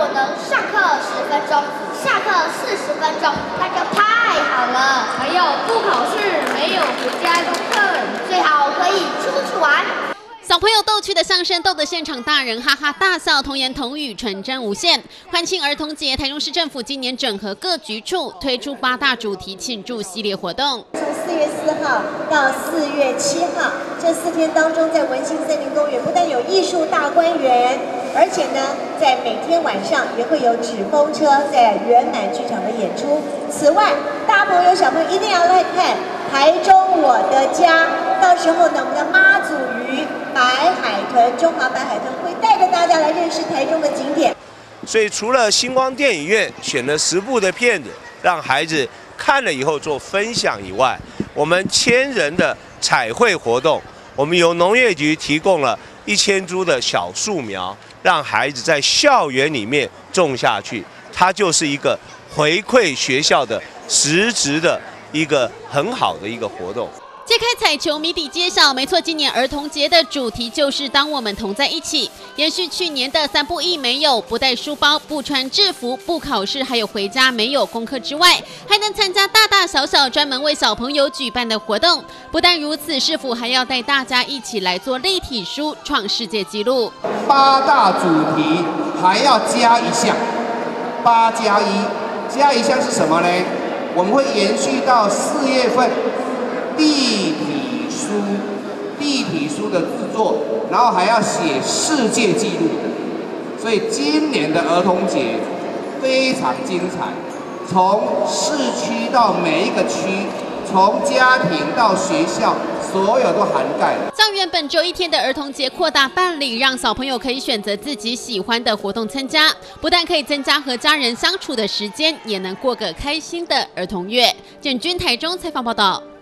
能上课10分钟，下课40分钟，那就太好了。 还有不考试，没有回家功课， 最好可以出去玩。 小朋友逗趣的相声，逗得现场大人哈哈大笑，童言童语，纯真无限。欢庆儿童节，台中市政府今年整合各局处，推出8大主题庆祝系列活动。 从4月4号到4月7号，这4天当中，在文心森林公园不但有艺术大观园，而且呢，在每天晚上也会有纸风车在圆满剧场的演出。此外，大朋友小朋友一定要来看台中我的家。到时候呢，我们的妈祖鱼。 白海豚，中华白海豚会带着大家来认识台中的景点。 所以除了星光电影院选了10部的片子，让孩子看了以后做分享以外，我们1000人的彩绘活动，我们由农业局提供了1000株的小树苗，让孩子在校园里面种下去，它就是一个回馈学校的实质的一个很好的一个活动。 揭开彩球谜底揭晓，没错，今年儿童节的主题就是当我们同在一起。延续去年的3不1没有，不带书包，不穿制服，不考试，还有回家没有功课之外，还能参加大大小小专门为小朋友举办的活动。不但如此，市府还要带大家一起来做立体书，创世界纪录。 8大主题还要加一项，8+1，加一项是什么呢？我们会延续到4月份。 立体书的制作，然后还要写世界纪录，所以今年的儿童节非常精彩，从市区到每一个区，从家庭到学校，所有都涵盖了。 将原本只有1天的儿童节扩大办理，让小朋友可以选择自己喜欢的活动参加，不但可以增加和家人相处的时间，也能过个开心的儿童月。建军台中采访报道。